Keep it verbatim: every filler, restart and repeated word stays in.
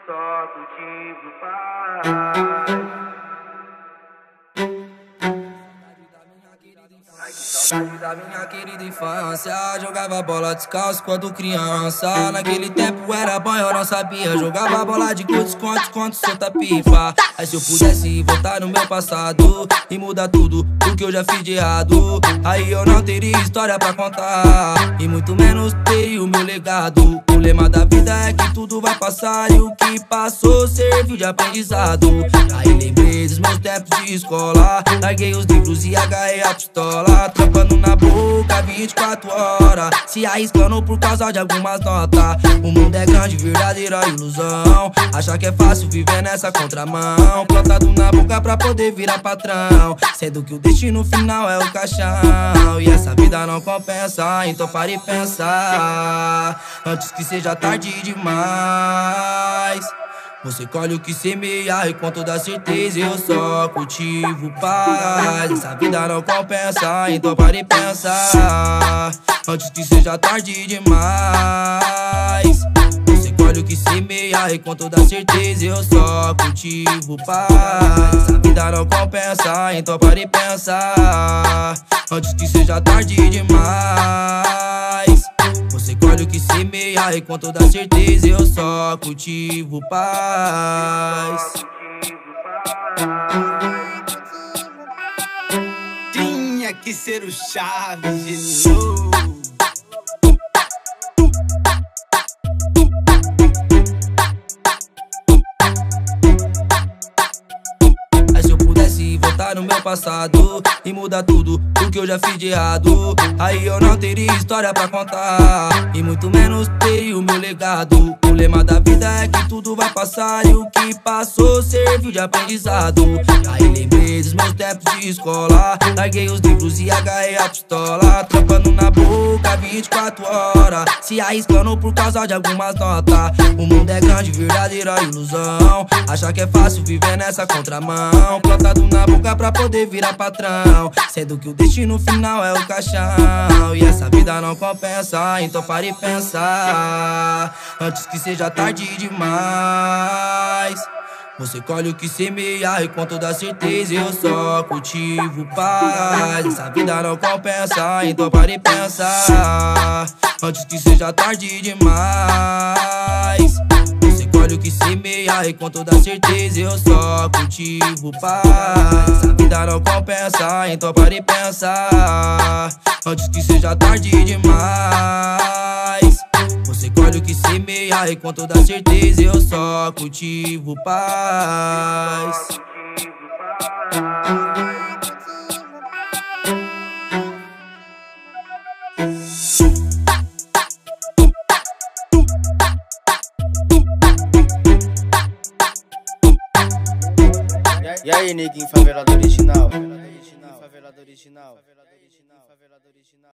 só cultivo paz. Saudade da minha querida infância. Jogava bola descalço quando criança. Naquele tempo era bom, eu não sabia. Jogava bola de gude, esconde, esconde, solta pipa. Aí se eu pudesse voltar no meu passado e mudar tudo o que eu já fiz de errado, aí eu não teria história pra contar, e muito menos teria o meu legado. O lema da vida é que tudo vai passar, e o que passou serviu de aprendizado. Aí lembrei dos meus tempos de escola, larguei os livros e agarrei a pistola, trampando na boca vinte e quatro horas, se arriscando por causa de algumas notas. O mundo é grande, verdadeira ilusão, achar que é fácil viver nessa contramão, plantado na boca pra poder virar patrão, sendo que o destino final é o caixão. E essa vida não compensa, então pare e pensar antes que seja tarde demais. Você colhe o que semeia e com toda certeza eu só cultivo paz. Essa vida não compensa, então pare e pensar antes que seja tarde demais. Você colhe o que semeia e com toda certeza eu só cultivo paz. Essa vida não compensa, então pare e pensar antes que seja tarde demais. Você colhe o que semeia e com toda certeza eu só cultivo paz. Tinha que ser o Chaves de novo. Aí se eu pudesse voltar no meu passado e mudar tudo o que eu já fiz de errado, aí eu não teria história pra contar, e muito menos teria o meu legado. O lema da vida é que tudo vai passar, e o que passou serviu de aprendizado. Aí lembrei dos meus tempos de escola, larguei os livros e agarrei a pistola, trampando na boca vinte e quatro horas, se arriscando por causa de algumas notas. O mundo é grande, verdadeira ilusão, achar que é fácil viver nessa contramão, plantado na boca pra poder virar patrão, sendo que o destino final é o caixão. E essa vida não compensa, então pare e pensar antes que seja tarde demais. Você colhe o que semeia e com toda certeza eu só cultivo paz. Essa vida não compensa, então pare e pensar antes que seja tarde demais. Você colhe o que semeia e com toda certeza eu só cultivo paz. Essa vida não compensa, então pare e pensar antes que seja tarde demais. Você colhe o que semeia e com toda certeza eu só cultivo paz. E aí, neguinho favelado original?